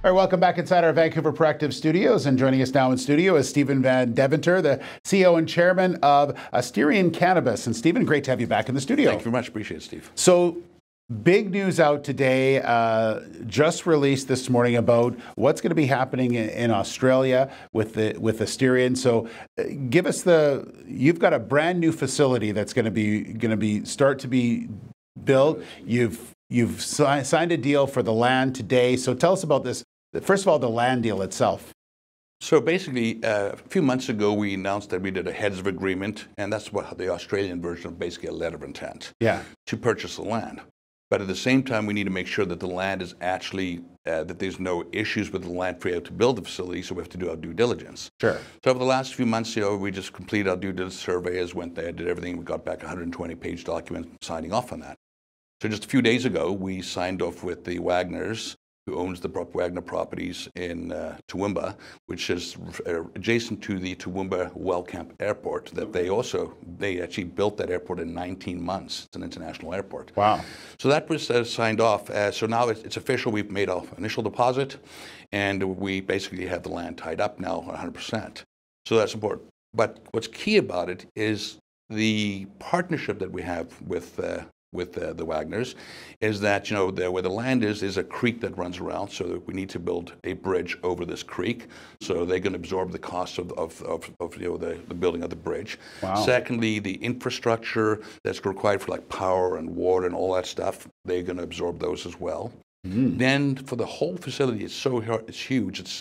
All right, welcome back inside our Vancouver Proactive Studios. And joining us now in studio is Stephen Van Deventer, the CEO and Chairman of Asterion Cannabis. And Stephen, great to have you back in the studio. Thank you very much. Appreciate it, Steve. So, big news out today, just released this morning about what's going to be happening in Australia with Asterion. So, give us you've got a brand new facility that's going to be start to be built. You've signed a deal for the land today. So, tell us about this. First of all, the land deal itself. So basically, a few months ago, we announced that we did a heads of agreement, and that's what the Australian version of basically a letter of intent to purchase the land. But at the same time, we need to make sure that the land is actually, that there's no issues with the land for you to build the facility, so we have to do our due diligence. Sure. So over the last few months, we just completed our due diligence surveys, went there, did everything. We got back a 120-page document signing off on that. So just a few days ago, we signed off with the Wagners, who owns the Wagner properties in Toowoomba, which is adjacent to the Toowoomba Wellcamp Airport. That they actually built that airport in 19 months. It's an international airport. Wow! So that was signed off. So now it's official. We've made our initial deposit, and we basically have the land tied up now 100%. So that's important. But what's key about it is the partnership that we have with the Wagners is that, where the land is a creek that runs around, so that we need to build a bridge over this creek. So they're going to absorb the cost of the building of the bridge. Wow. Secondly, the infrastructure that's required for like power and water and all that stuff, they're going to absorb those as well. Then for the whole facility, it's huge. It's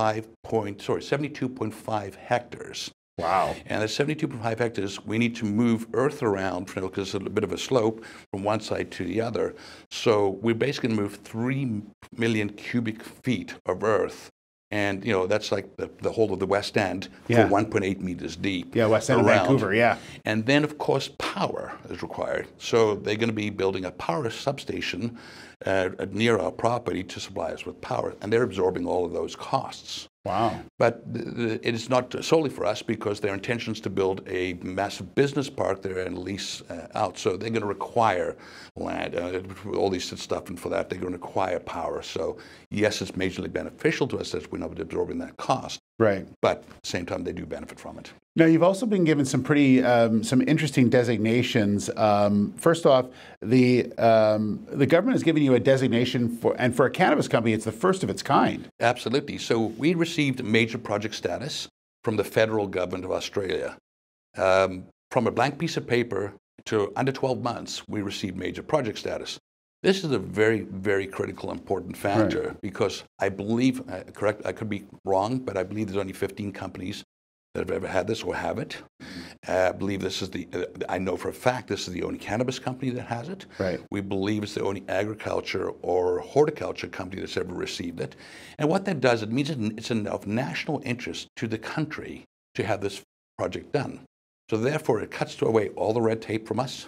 72.5 hectares. Wow. And at 72.5 hectares, we need to move earth around, because it's a bit of a slope from one side to the other. So we're basically going to move 3 million cubic feet of earth. And, that's like the whole of the West End for 1.8 meters deep. Yeah, West End of Vancouver, yeah. And then, of course, power is required. So they're going to be building a power substation near our property to supply us with power. And they're absorbing all of those costs. Wow. But it is not solely for us, because their intention is to build a massive business park there and lease out. So they're going to require land, all these stuff, and for that they're going to require power. So yes, it's majorly beneficial to us that we're not absorbing that cost. Right. But at the same time, they do benefit from it. Now, you've also been given some some interesting designations. First off, the government has given you a designation for a cannabis company, it's the first of its kind. Absolutely. So we received major project status from the federal government of Australia. From a blank piece of paper to under 12 months, we received major project status. This is a very, very critical, important factor, because I believe, I could be wrong, but I believe there's only 15 companies that have ever had this or have it. I believe this is I know for a fact this is the only cannabis company that has it. Right. We believe it's the only agriculture or horticulture company that's ever received it. And what that does, it means it's of national interest to the country to have this project done. So therefore, it cuts away all the red tape from us.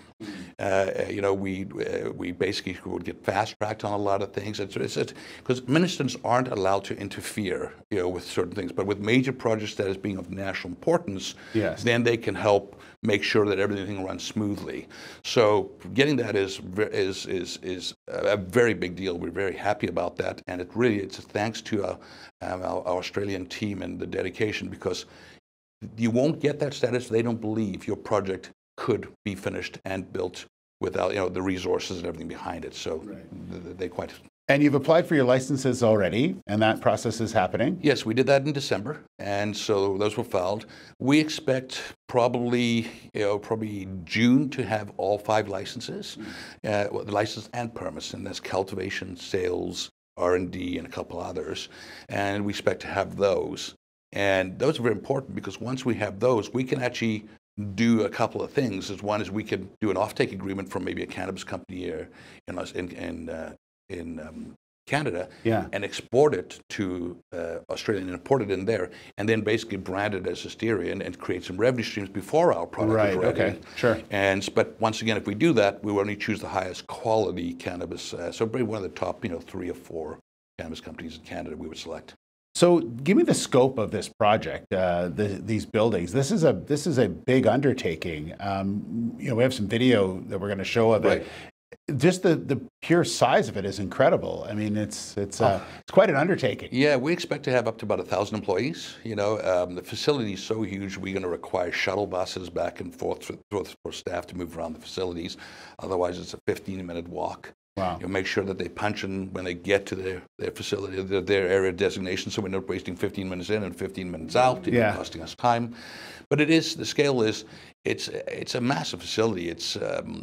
We basically would get fast-tracked on a lot of things. Because ministers aren't allowed to interfere, with certain things. But with major projects that is being of national importance, then they can help make sure that everything runs smoothly. So getting that is a very big deal. We're very happy about that, and it's thanks to our Australian team and the dedication, because you won't get that status if they don't believe your project could be finished and built without the resources and everything behind it. So they quite. And you've applied for your licenses already, and that process is happening? Yes, we did that in December, and so those were filed. We expect probably June to have all 5 licenses, license and permits, and that's cultivation, sales, R&D, and a couple others. And we expect to have those. And those are very important, because once we have those, we can actually do a couple of things. One is we could do an offtake agreement from maybe a cannabis company here in Canada, and export it to Australia and import it in there, and then basically brand it as Asterion and create some revenue streams before our product is ready. Okay, sure. But once again, if we do that, we will only choose the highest quality cannabis. So probably one of the top 3 or 4 cannabis companies in Canada we would select. So give me the scope of this project, these buildings. This is a big undertaking. We have some video that we're going to show of it. just the pure size of it is incredible. I mean, it's quite an undertaking. Yeah, we expect to have up to about 1,000 employees. The facility is so huge, we're going to require shuttle buses back and forth for staff to move around the facilities. Otherwise, it's a 15-minute walk. Wow. Make sure that they punch in when they get to their facility, their area designation, so we're not wasting 15 minutes in and 15 minutes out, costing us time. But the scale is, it's a massive facility. It's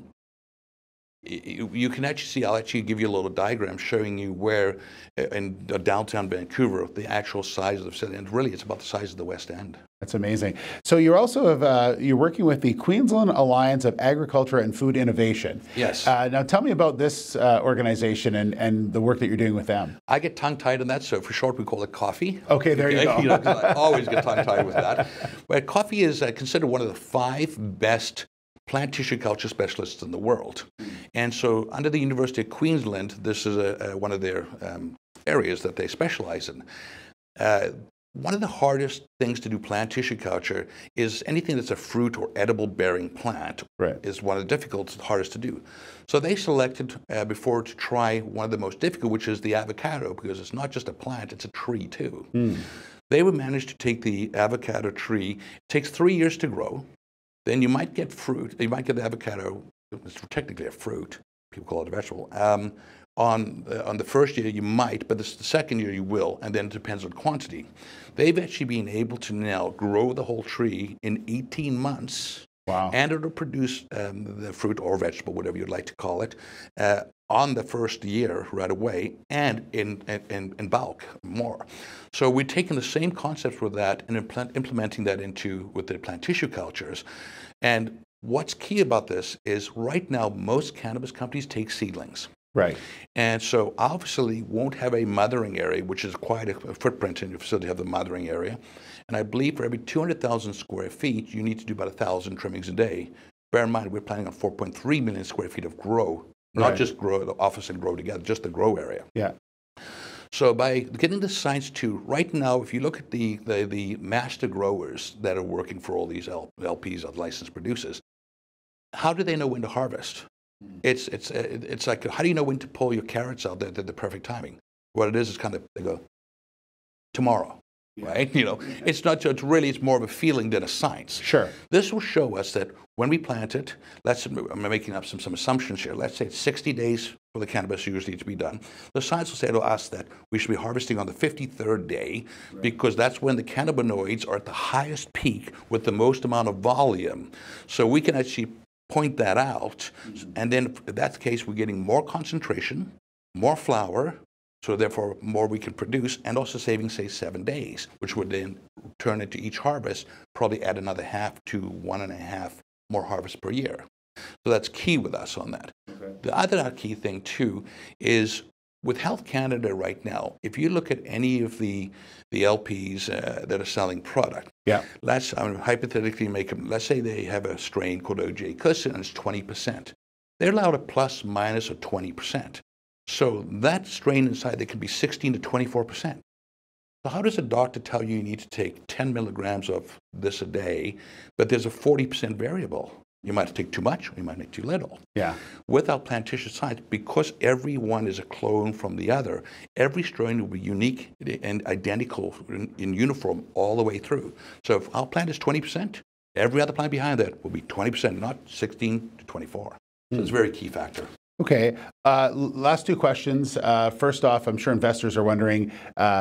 you can actually see, I'll actually give you a little diagram showing you where in downtown Vancouver, the actual size of the facility, and really it's about the size of the West End. That's amazing. So you're also you're working with the Queensland Alliance of Agriculture and Food Innovation. Yes. Now tell me about this organization and the work that you're doing with them. I get tongue-tied on that, so for short we call it coffee. Okay, there you go. 'Cause I always get tongue-tied with that. But coffee is considered one of the 5 best plant tissue culture specialists in the world. And so under the University of Queensland, this is one of their areas that they specialize in. One of the hardest things to do plant tissue culture is anything that's a fruit or edible bearing plant is one of the hardest to do. So they selected before to try one of the most difficult, which is the avocado, because it's not just a plant, it's a tree too. They would manage to take the avocado tree. It takes 3 years to grow. Then you might get fruit. You might get the avocado. It's technically a fruit. People call it a vegetable. On the first year you might, but the second year you will, and then it depends on quantity. They've actually been able to now grow the whole tree in 18 months. Wow. And it'll produce the fruit or vegetable, whatever you'd like to call it, on the first year right away, and in bulk more. So we're taking the same concepts with that and implementing that with the plant tissue cultures. And what's key about this is right now most cannabis companies take seedlings. Right. And so our facility won't have a mothering area, which is quite a footprint in your facility to have the mothering area. And I believe for every 200,000 square feet, you need to do about 1,000 trimmings a day. Bear in mind, we're planning on 4.3 million square feet of grow, not just grow the office and grow together, just the grow area. Yeah. So by getting the science to, right now, if you look at the master growers that are working for all these LPs, licensed producers, how do they know when to harvest? It's like, how do you know when to pull your carrots out at the perfect timing? What it is kind of, they go, tomorrow, right? It's not, it's more of a feeling than a science. Sure. This will show us that when we plant it, I'm making up some assumptions here. Let's say it's 60 days for the cannabis usually to be done. The science will say to us that we should be harvesting on the 53rd day because that's when the cannabinoids are at the highest peak with the most amount of volume. So we can actually point that out, and then if that's the case, we're getting more concentration, more flower, so therefore more we can produce, and also saving, say, 7 days, which would then turn into each harvest, probably add another 0.5 to 1.5 more harvests per year. So that's key with us on that. Okay. The other key thing, too, is with Health Canada right now, if you look at any of the LPs that are selling product, let's hypothetically let's say they have a strain called OJ Kuss and it's 20%. They're allowed a plus minus of 20%. So that strain inside, they can be 16 to 24%. So how does a doctor tell you need to take 10 milligrams of this a day, but there's a 40% variable? You might take too much, or you might take too little. Yeah. With our plant tissue science, because every one is a clone from the other, every strain will be unique and identical in uniform all the way through. So if our plant is 20%, every other plant behind that will be 20%, not 16 to 24. So it's a very key factor. Okay. Last 2 questions. First off, I'm sure investors are wondering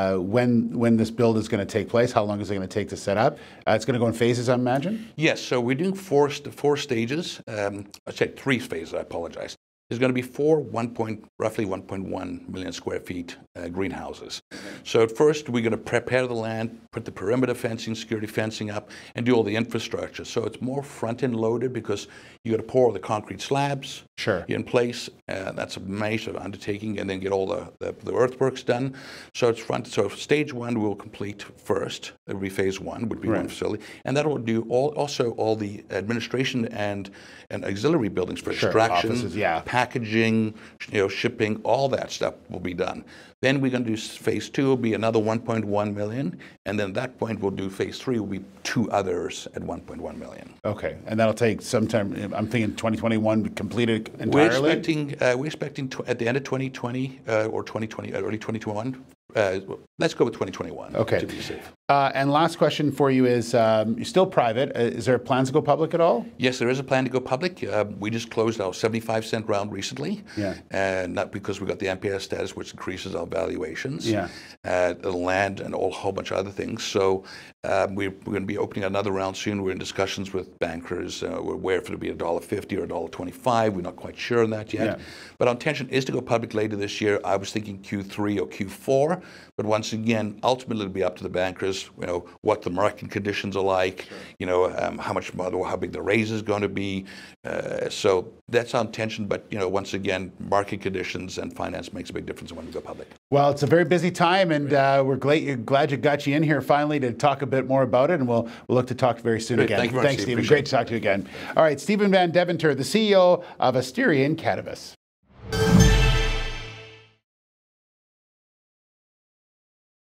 when this build is going to take place. How long is it going to take to set up? It's going to go in phases, I imagine? Yes. So we're doing four stages. I said 3 phases. I apologize. There's going to be 4 roughly 1.1 million square feet greenhouses. So at first, we're going to prepare the land, put the perimeter fencing, security fencing up, and do all the infrastructure. So it's more front-end loaded because you got to pour the concrete slabs in place. That's a major undertaking, and then get all the earthworks done. So it's So stage 1 we'll complete first. It will be phase 1, would be one facility, and that will do also all the administration and auxiliary buildings for extraction, offices, packaging, shipping, all that stuff will be done. Then we're going to do phase 2, will be another 1.1 million. And then at that point, we'll do phase 3, will be 2 others at 1.1 million. Okay. And that'll take some time. I'm thinking 2021 completed entirely? We're expecting at the end of 2020 or 2020, early 2021. Let's go with 2021 to be safe. And last question for you is, you're still private. Is there plans to go public at all? Yes, there is a plan to go public. We just closed our 75-cent round recently. Yeah. And not because we got the MPS status, which increases our valuations. Yeah. The land and a whole bunch of other things. So we're going to be opening another round soon. We're in discussions with bankers. We're aware if it'll be $1.50 or $1.25. We're not quite sure on that yet. Yeah. But our intention is to go public later this year. I was thinking Q3 or Q4. But once again, ultimately it'll be up to the bankers, what the market conditions are like, how big the raise is going to be. So that's our intention. But, once again, market conditions and finance makes a big difference when we go public. Well, it's a very busy time, and we're glad you got you in here finally to talk a bit more about it, and we'll look to talk very soon again. Thanks, Stephen. Great to talk to you again. All right, Stephen Van Deventer, the CEO of Asterion Cannabis.